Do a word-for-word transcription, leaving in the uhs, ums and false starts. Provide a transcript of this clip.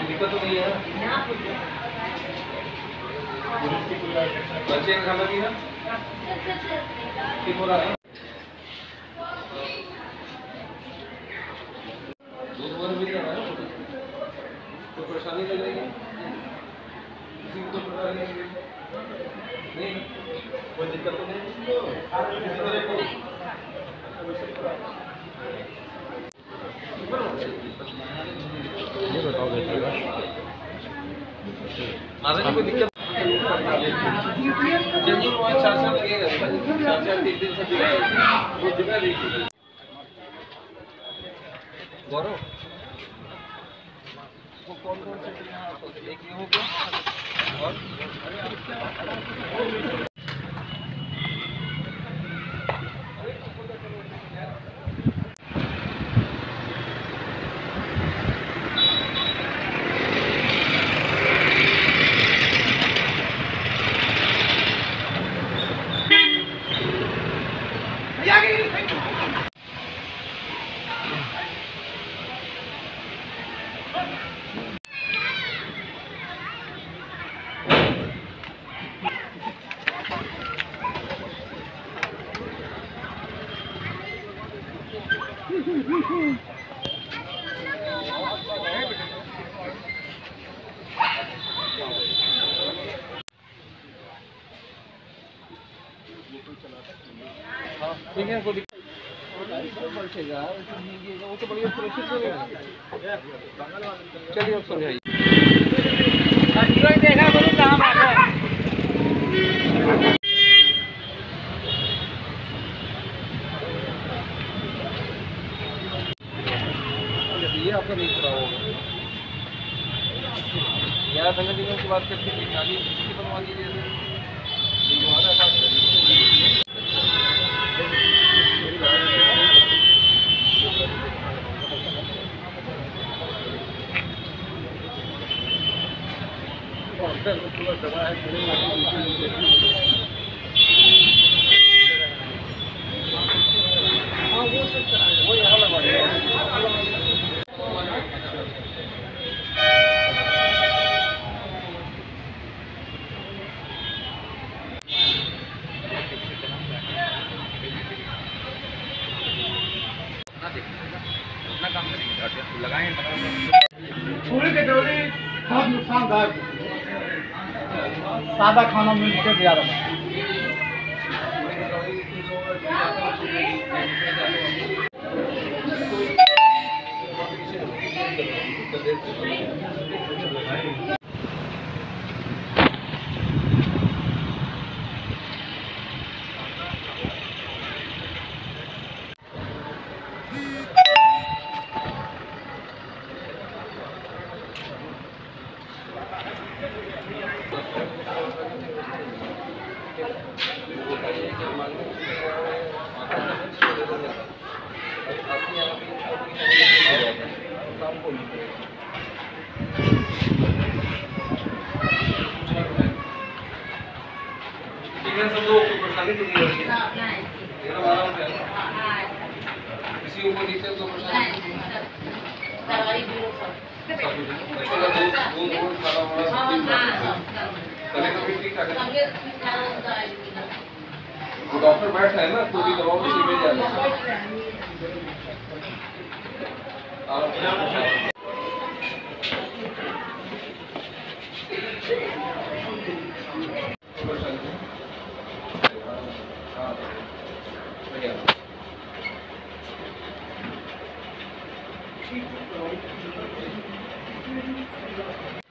दिक्कत तो नहीं है बच्चे का खाना भी है ठीक हो रहा है दूध वगैरह मिल रहा है तो परेशानी लग रही है किसी को प्रकार नहीं कोई दिक्कत तो नहीं ये बताओ बेटा आगे कोई दिक्कत जरूर वहाँ चार चार लगेगा चार चार तीन दिन से वो जगह देखिए गौरव वो कौन कौन से एक ये हो गया और ठीक है कोई वो तो बढ़िया सुरक्षित हो गया चलिए अब समझाइए देखा बोलो कहाँ बात है ये आपका नहीं पूरा होगा ग्यारह संगत दिनों की बात करके गाड़ी बनवा दीजिए दवा है वो यहाँ लगवा अपना काम करेंगे लगाएं पूरी कचौड़ी बहुत नुकसानदायक सादा खाना मिल के ज़्यादा सब लोग परेशानी तो नहीं होगी किसी ऊपर नीचे तो परेशानी डॉक्टर बैठा है ना तो भी दवा उसी में जाता है